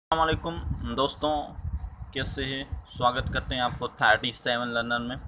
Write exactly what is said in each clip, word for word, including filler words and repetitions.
अस्सलाम वालेकुम दोस्तों, कैसे हैं? स्वागत करते हैं आपको थर्टी सेवन लर्नर में।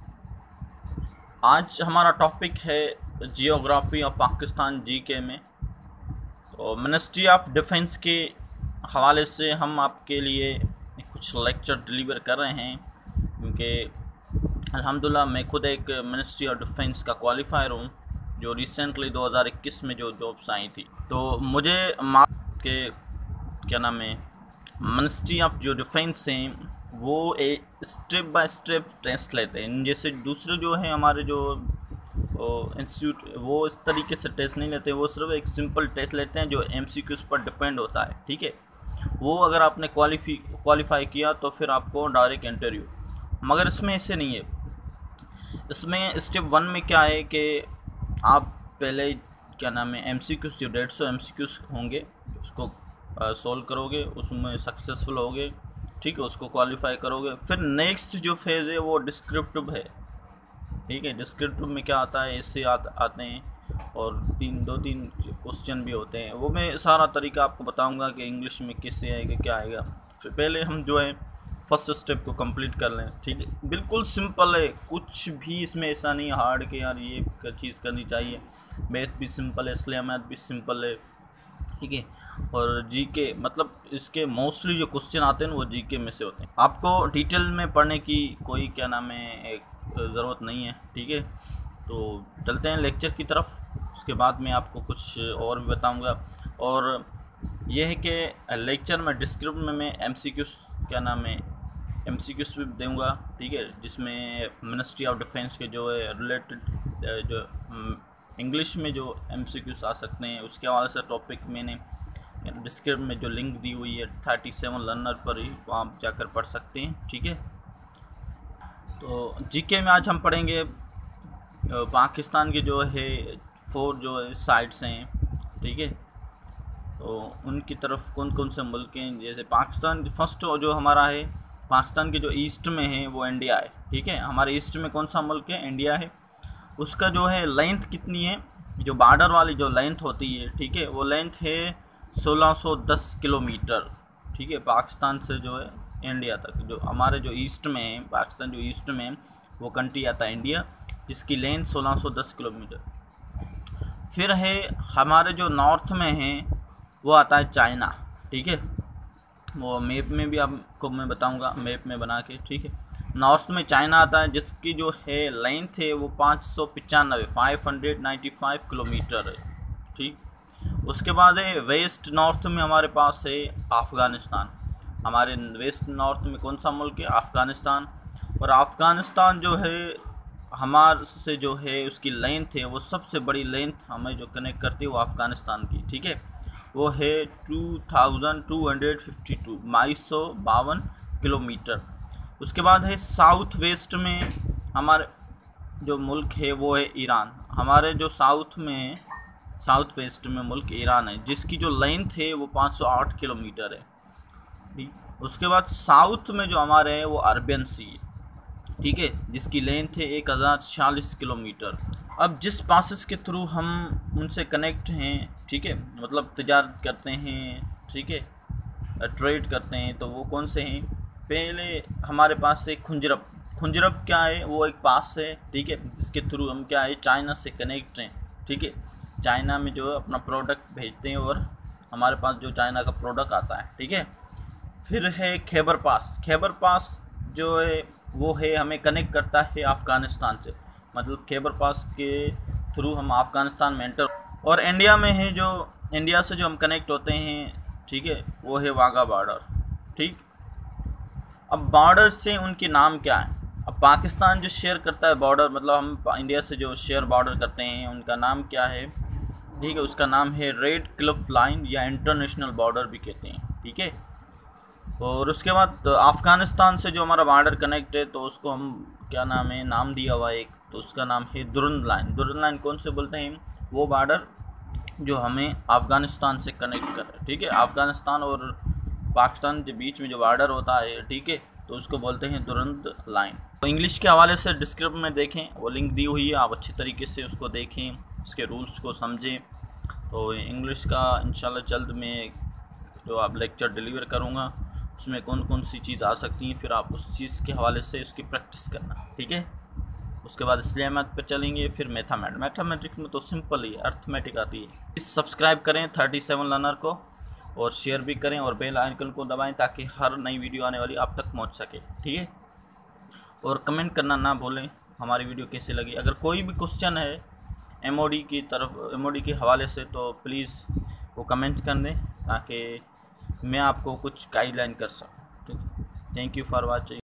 आज हमारा टॉपिक है जियोग्राफी ऑफ पाकिस्तान जीके में। तो मिनिस्ट्री ऑफ डिफेंस के हवाले से हम आपके लिए कुछ लेक्चर डिलीवर कर रहे हैं, क्योंकि अल्हम्दुलिल्लाह मैं खुद एक मिनिस्ट्री ऑफ डिफेंस का क्वालिफायर हूँ, जो रिसेंटली दो हज़ार इक्कीस में जो जॉब्स आई थी। तो मुझे के क्या नाम है मिनिस्ट्री ऑफ जो डिफेंस हैं वो एक स्टेप बाय स्टेप टेस्ट लेते हैं। जैसे दूसरे जो हैं हमारे जो इंस्टीट्यूट, वो इस तरीके से टेस्ट नहीं लेते। वो सिर्फ एक सिंपल टेस्ट लेते हैं जो एमसीक्यूज पर डिपेंड होता है, ठीक है। वो अगर आपने क्वालिफी क्वालिफाई किया तो फिर आपको डायरेक्ट इंटरव्यू, मगर इसमें ऐसे नहीं है। इसमें स्टेप वन में क्या है कि आप पहले क्या नाम है एमसीक्यूज जो डेढ़ सौ एमसीक्यूज होंगे उसको सोल्व करोगे, उसमें सक्सेसफुल होगे, ठीक है, उसको क्वालिफाई करोगे। फिर नेक्स्ट जो फेज़ है वो डिस्क्रिप्टिव है, ठीक है। डिस्क्रिप्टिव में क्या आता है, इससे आ, आते हैं और तीन दो तीन क्वेश्चन भी होते हैं। वो मैं सारा तरीका आपको बताऊंगा कि इंग्लिश में किससे आएगा क्या आएगा। फिर पहले हम जो है फर्स्ट स्टेप को कंप्लीट कर लें, ठीक है। बिल्कुल सिंपल है, कुछ भी इसमें ऐसा नहीं हार्ड कि यार ये चीज़ करनी चाहिए। मैथ भी सिंपल है, इसलिए मैथ भी सिंपल है, ठीक है। और जीके मतलब इसके मोस्टली जो क्वेश्चन आते हैं वो जीके में से होते हैं। आपको डिटेल में पढ़ने की कोई क्या नाम है एक ज़रूरत नहीं है, ठीक है। तो चलते हैं लेक्चर की तरफ, उसके बाद मैं आपको कुछ और भी बताऊंगा। और ये है कि लेक्चर में डिस्क्रिप्शन में मैं एमसीक्यूज क्या नाम है एमसीक्यूज भी दूंगा, ठीक है, जिसमें मिनिस्ट्री ऑफ डिफेंस के जो है रिलेटेड जो इंग्लिश में जो एमसीक्यूज आ सकते हैं उसके हवाले से टॉपिक मैंने डिस्क्रिप्शन में जो लिंक दी हुई है थर्टी सेवन लर्नर पर ही, वो आप जाकर पढ़ सकते हैं, ठीक है। तो जीके में आज हम पढ़ेंगे पाकिस्तान के जो है फोर जो है साइट्स हैं, ठीक है। तो उनकी तरफ कौन कौन से मुल्क हैं, जैसे पाकिस्तान फर्स्ट जो हमारा है पाकिस्तान के जो ईस्ट में है वो इंडिया है, ठीक है। हमारे ईस्ट में कौन सा मुल्क है, इंडिया है। उसका जो है लेंथ कितनी है, जो बॉर्डर वाली जो लेंथ होती है, ठीक है, वो लेंथ है सोलह सौ दस किलोमीटर, ठीक है। पाकिस्तान से जो है इंडिया तक, जो हमारे जो ईस्ट में है पाकिस्तान जो ईस्ट में वो कंट्री आता है इंडिया, जिसकी लेंथ सोलह सौ दस किलोमीटर। फिर है हमारे जो नॉर्थ में है वो आता है चाइना, ठीक है। वो मैप में भी आपको मैं बताऊंगा, मैप में बना के, ठीक है। नॉर्थ में चाइना आता है, जिसकी जो है लेंथ है वो पाँच सौ पचानवे five hundred ninety five kilometre है, ठीक। उसके बाद है वेस्ट नॉर्थ में हमारे पास है अफ़गानिस्तान। हमारे वेस्ट नॉर्थ में कौन सा मुल्क है, अफ़गानिस्तान। और अफ़गानिस्तान जो है हमारे से जो है उसकी लेंथ है वो सबसे बड़ी लेंथ हमें जो कनेक्ट करती है वो अफ़गानिस्तान की, ठीक है, वो है two thousand two hundred fifty two बाईस सौ बावन किलोमीटर। उसके बाद है साउथ वेस्ट में हमारे जो मुल्क है वो है ईरान। हमारे जो साउथ में साउथ वेस्ट में मुल्क ईरान है, जिसकी जो लेंथ है वो पाँच सौ आठ किलोमीटर है, ठीक। उसके बाद साउथ में जो हमारे है वो अरबियन सी है, ठीक है, जिसकी लेंथ है एक हज़ार छियालीस किलोमीटर। अब जिस पासेस के थ्रू हम उनसे कनेक्ट हैं, ठीक है, मतलब तिजारत करते हैं, ठीक है, ट्रेड करते हैं, तो वो कौन से हैं। पहले हमारे पास है खुंजरब। खुंजरब क्या है, वो एक पास है, ठीक है, जिसके थ्रू हम क्या है चाइना से कनेक्ट हैं, ठीक है। चाइना में जो है अपना प्रोडक्ट भेजते हैं और हमारे पास जो चाइना का प्रोडक्ट आता है, ठीक है। फिर है खैबर पास। खैबर पास जो है वो है हमें कनेक्ट करता है अफ़गानिस्तान से, मतलब खैबर पास के थ्रू हम अफ़गानिस्तान में एंटर। और इंडिया में है जो इंडिया से जो हम कनेक्ट होते हैं, ठीक है, वो है वाघा बॉर्डर, ठीक। अब बॉर्डर से उनके नाम क्या है। अब पाकिस्तान जो शेयर करता है बॉर्डर, मतलब हम इंडिया से जो शेयर बॉर्डर करते हैं, उनका नाम क्या है, ठीक है, उसका नाम है रेड क्लिफ लाइन या इंटरनेशनल बॉर्डर भी कहते हैं, ठीक है। और उसके बाद तो अफ़गानिस्तान से जो हमारा बॉर्डर कनेक्ट है तो उसको हम क्या नाम है नाम दिया हुआ एक, तो उसका नाम है दुरंद लाइन। दुरंद लाइन कौन से बोलते हैं, वो बॉर्डर जो हमें अफ़गानिस्तान से कनेक्ट कर रहा है, ठीक है। अफ़गानिस्तान और पाकिस्तान के बीच में जो बॉर्डर होता है, ठीक है, तो उसको बोलते हैं दुरंद लाइन। तो इंग्लिश के हवाले से डिस्क्रिप्शन में देखें, वो लिंक दी हुई है, आप अच्छी तरीके से उसको देखें, उसके रूल्स को समझें। तो इंग्लिश का इंशाल्लाह जल्द में जो आप लेक्चर डिलीवर करूँगा उसमें कौन कौन सी चीज़ आ सकती हैं, फिर आप उस चीज़ के हवाले से उसकी प्रैक्टिस करना, ठीक है। उसके बाद इस्लामियत पे चलेंगे, फिर मैथमेटिक्स। मैथमेटिक्स में तो सिंपल ही अर्थमेटिक आती है। प्लीज़ सब्सक्राइब करें थर्टी सेवन लर्नर को और शेयर भी करें और बेल आइकन को दबाएं ताकि हर नई वीडियो आने वाली आप तक पहुंच सके, ठीक है। और कमेंट करना ना भूलें हमारी वीडियो कैसी लगी। अगर कोई भी क्वेश्चन है एमओडी की तरफ एमओडी के हवाले से तो प्लीज़ वो कमेंट कर दें ताकि मैं आपको कुछ गाइडलाइन कर सकूँ, ठीक है। Thank you for watching.